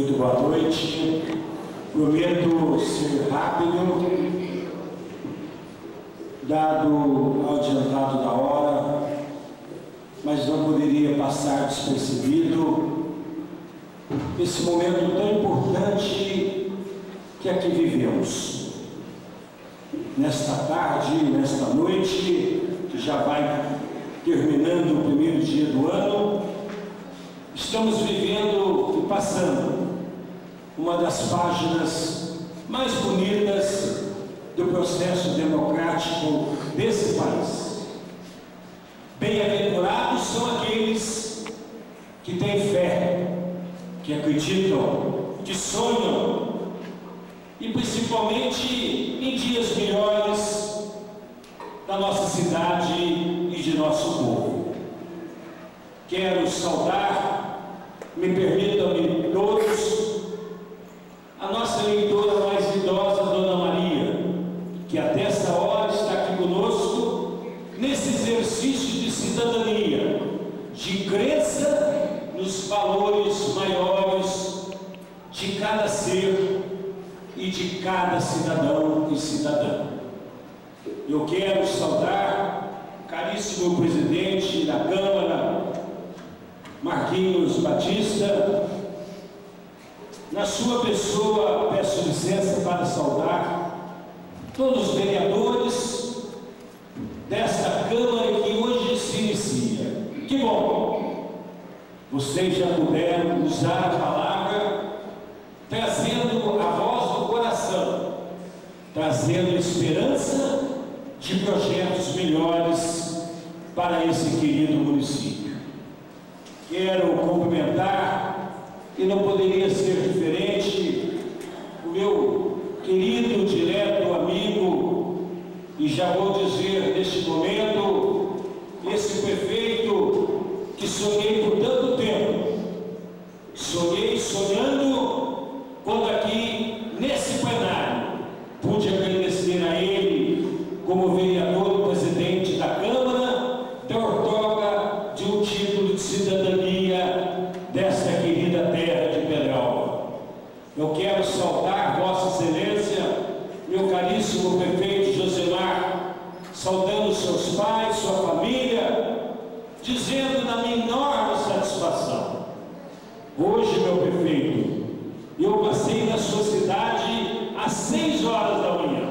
Muito boa noite. Prometo ser rápido, dado ao adiantado da hora, mas não poderia passar despercebido esse momento tão importante que aqui vivemos. Nesta tarde, nesta noite, que já vai terminando o primeiro dia do ano, estamos vivendo e passando uma das páginas mais bonitas do processo democrático desse país. Bem-aventurados são aqueles que têm fé, que acreditam, que sonham, e principalmente em dias melhores da nossa cidade e de nosso povo. Quero saudar, me permitam-me todos, a nossa eleitora mais idosa, Dona Maria, que até esta hora está aqui conosco, nesse exercício de cidadania, de crença nos valores maiores de cada ser e de cada cidadão e cidadã. Eu quero saudar o caríssimo presidente da Câmara, Marquinhos Batista. Na sua pessoa, peço licença para saudar todos os vereadores desta Câmara que hoje se inicia. Que bom! Vocês já puderam usar a palavra, trazendo a voz do coração, trazendo esperança de projetos melhores para esse querido município. Quero cumprimentar, e não poderia ser diferente, o meu querido, direto amigo, e já vou dizer neste momento, esse prefeito que sonhei por tanto tempo, sonhei sonhando, quando aqui nesse plenário pude agradecer a ele como vereador presidente da Câmara, da outorga de um título de cidadania desta querida terra de Pedralva. Eu quero saudar Vossa Excelência, meu caríssimo prefeito Josemar, saudando seus pais, sua família, dizendo na minha enorme satisfação. Hoje, meu prefeito, eu passei na sua cidade às 6 horas da manhã.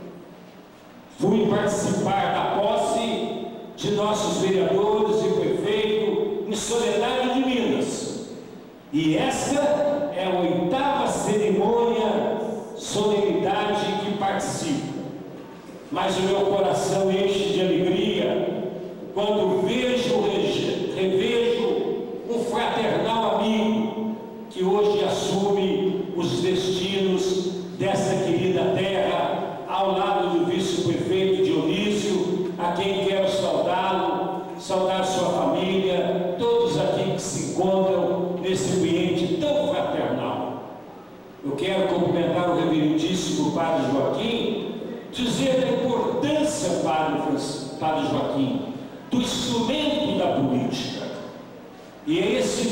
Fui participar da posse de nossos vereadores e prefeito em Soledade de Minas. E esta é a 8ª cerimônia, solenidade que participo. Mas o meu coração enche de alegria quando revejo um fraternal amigo que hoje assume os destinos dessa querida terra, ao lado do vice-prefeito Dionísio, a quem quero saudá-lo, saudar sua família, todos aqui que se encontram nesse ambiente tão fraternal. Eu quero cumprimentar o reverendíssimo Padre Joaquim, dizer da importância, Padre Joaquim, do instrumento da política. E é essa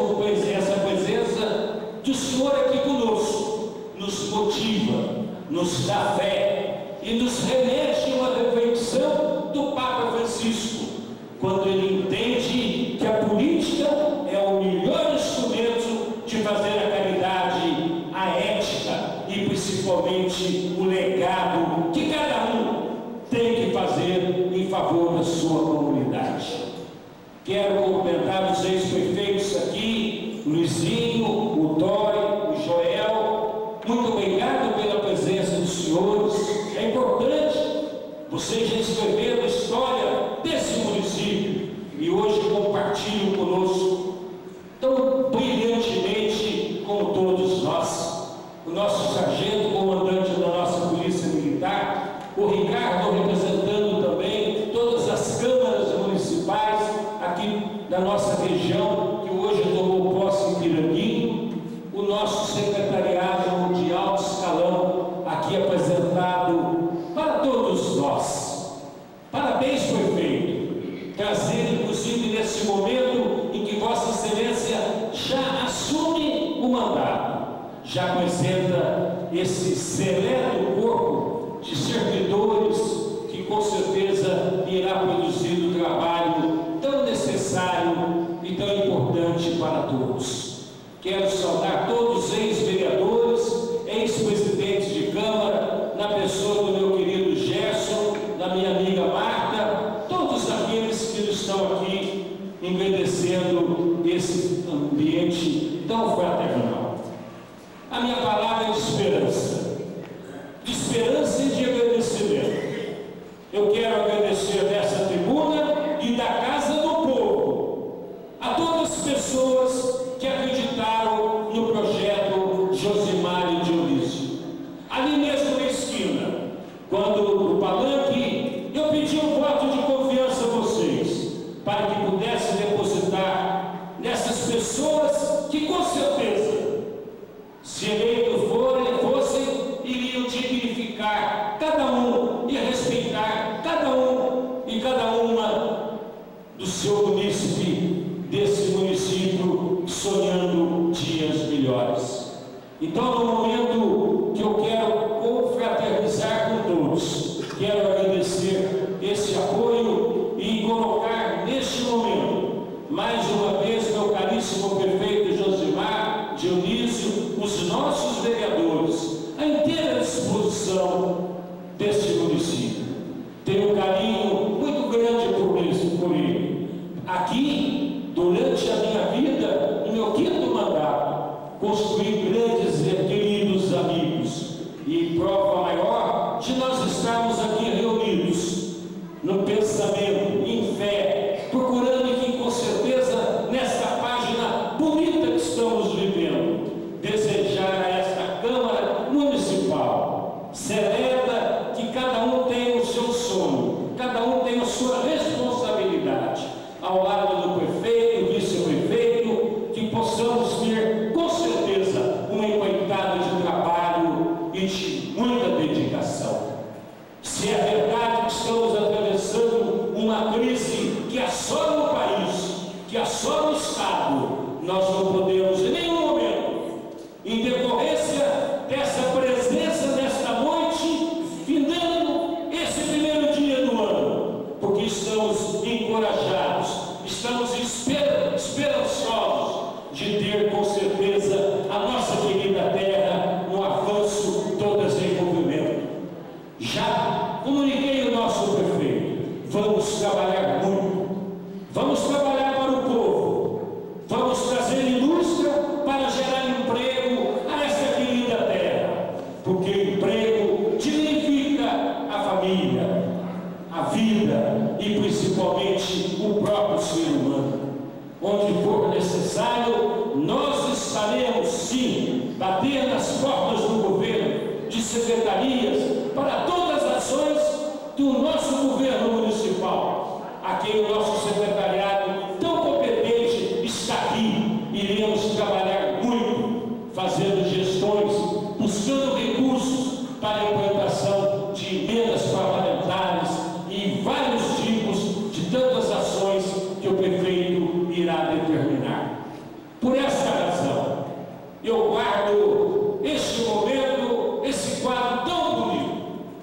presença do Senhor aqui conosco, nos motiva, nos dá fé e nos remete a uma reflexão do Papa Francisco, quando ele entende que a política é o melhor instrumento de fazer a caridade, a ética e principalmente o legado que cada um tem que fazer em favor da sua comunidade. Quero cumprimentar os ex-prefeitos aqui, o Luizinho, o Dói, o Joel. Muito obrigado pela presença dos senhores. É importante, vocês já escreveram a história desse município e hoje compartilham conosco tão brilhantemente como todos nós. O nosso sargento, comandante da nossa Polícia Militar, o Ricardo, representando também todas as câmaras municipais aqui da nossa região, que hoje tomou posse em Piranguinho, o nosso secretariado de alto escalão, aqui apresentado para todos nós. Parabéns, prefeito, trazendo, inclusive, nesse momento em que Vossa Excelência já assume o mandato. já apresenta esse seleto corpo de servidores que com certeza irá produzir o trabalho tão necessário e tão importante para todos. Quero saudar todos os ex-vereadores, ex-presidentes de Câmara, na pessoa do meu querido Gerson, da minha amiga Marta, todos aqueles que estão aqui engrandecendo esse ambiente tão fraternal. A minha palavra é de esperança e de agradecimento. Eu quero agradecer dessa tribuna e da Casa do Povo a todas as pessoas que acreditaram no projeto Josimar e Dionísio. Ali mesmo na esquina, quando o palanque, eu pedi um voto de confiança a vocês, para que pudessem depositar nessas pessoas que com certeza, se eleitos fossem, iriam dignificar cada um e respeitar cada um e cada uma do seu munícipe, desse município, sonhando dias melhores. Então, no momento que eu quero confraternizar com todos, quero agradecer esse apoio e colocar neste momento, mais uma vez, meu caríssimo prefeito Josimar Dionísio, os nossos vereadores, à inteira disposição deste município. Tenho um carinho muito grande por ele. Aqui, durante a minha vida, no meu 5º mandato, construí grandes e queridos amigos, e prova maior de nós estarmos aqui reunidos no pensamento, em fé, procurando que com certeza nesta página bonita que estamos vivendo, desejar a esta Câmara Municipal celebra que cada um tem o seu sonho, cada um tem a sua responsabilidade, ao lado do prefeito, vice-prefeito, que possamos ter com certeza uma empreitada de trabalho e de muita dedicação. Se é verdade que estamos atravessando uma crise que assola o país, que assola o Estado, nós não podemos em nenhum momento, em decorrência dessa presença nesta noite, findando esse primeiro dia do ano, porque estamos encorajados, estamos esperançosos de ter com certeza a nossa querida terra um avanço todo desenvolvimento. Já comuniquei o nosso prefeito, vamos trabalhar muito, vamos trabalhar para o povo, vamos trazer indústria para gerar emprego a esta querida terra, porque o emprego dignifica a família, a vida e principalmente o próprio ser humano. Onde for necessário, nós estaremos sim bater nas portas do governo, de secretarias, para todas as ações do nosso governo municipal, a quem o nosso secretariado tão competente está aqui. Iremos trabalhar muito, fazendo gestões, buscando recursos para a implantação de emendas parlamentares e vários tipos de tantas ações que o prefeito irá determinar. Por essa razão, eu guardo este momento, esse quadro tão bonito,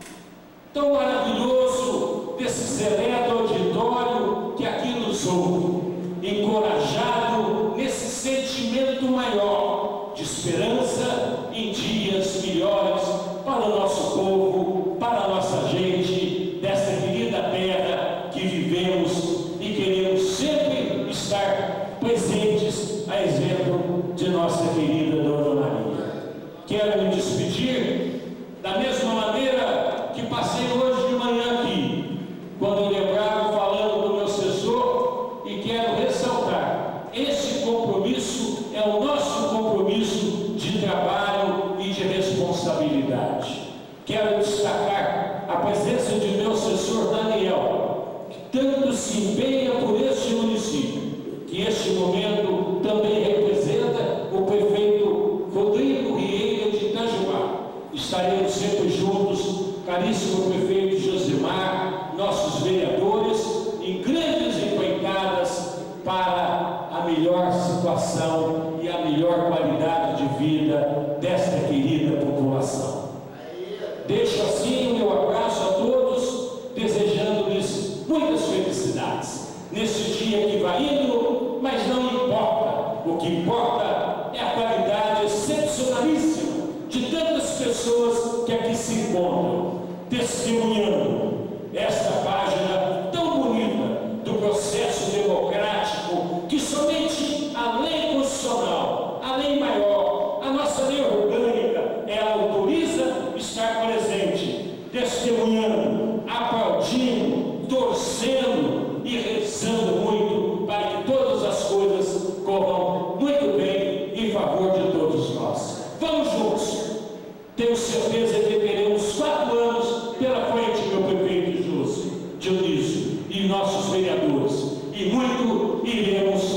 tão maravilhoso, desse seleto auditório que aqui nos ouve, encorajado nesse sentimento maior de esperança em dias melhores para o nosso povo, para a nossa gente, dessa querida terra que vivemos e queremos sempre estar presentes, a exemplo de nossa querida Dona Maria. Quero me despedir da mesma maneira que passei hoje de manhã aqui, quando eu lembrava falando do meu assessor, e quero ressaltar, esse compromisso é o nosso compromisso de trabalho e de responsabilidade. Quero destacar a presença de meu assessor Daniel, que tanto se empenha por este município, que este momento também representa o prefeito Rodrigo Rieira de Itajuá. Estaremos sempre juntos, caríssimo prefeito Josimar, nossos vereadores, em grandes empreitadas para a melhor situação e a melhor qualidade de vida dessa testemunhando esta página tão bonita do processo democrático que somente a lei constitucional, a lei maior, a nossa lei orgânica, ela autoriza estar presente, testemunhando, aplaudindo, torcendo e rezando muito para que todas as coisas corram muito bem em favor de todos nós. Vamos juntos. Tenho certeza que teremos 4 anos pela frente, meu prefeito Dionísio, e nossos vereadores, e muito iremos